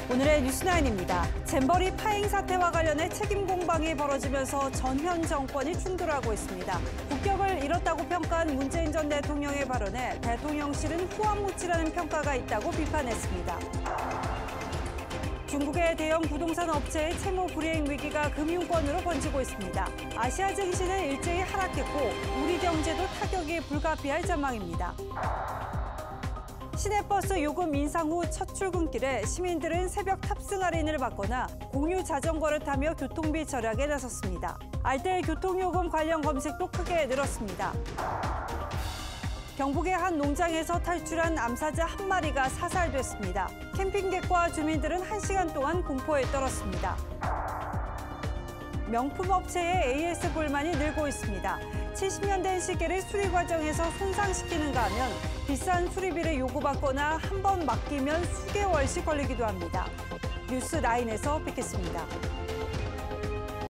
오늘의 뉴스9입니다. 잼버리 파행 사태와 관련해 책임 공방이 벌어지면서 전현 정권이 충돌하고 있습니다. 국격을 잃었다고 평가한 문재인 전 대통령의 발언에 대통령실은 후한무치라는 평가가 있다고 비판했습니다. 중국의 대형 부동산 업체의 채무 불이행 위기가 금융권으로 번지고 있습니다. 아시아 증시는 일제히 하락했고 우리 경제도 타격이 불가피할 전망입니다. 시내버스 요금 인상 후 첫 출근길에 시민들은 새벽 탑승 할인을 받거나 공유 자전거를 타며 교통비 절약에 나섰습니다. 알뜰 교통요금 관련 검색도 크게 늘었습니다. 경북의 한 농장에서 탈출한 암사자 한 마리가 사살됐습니다. 캠핑객과 주민들은 1시간 동안 공포에 떨었습니다. 명품 업체의 AS 불만이 늘고 있습니다. 70년 된 시계를 수리 과정에서 손상시키는가 하면 비싼 수리비를 요구받거나 한 번 맡기면 수개월씩 걸리기도 합니다. 뉴스9에서 뵙겠습니다.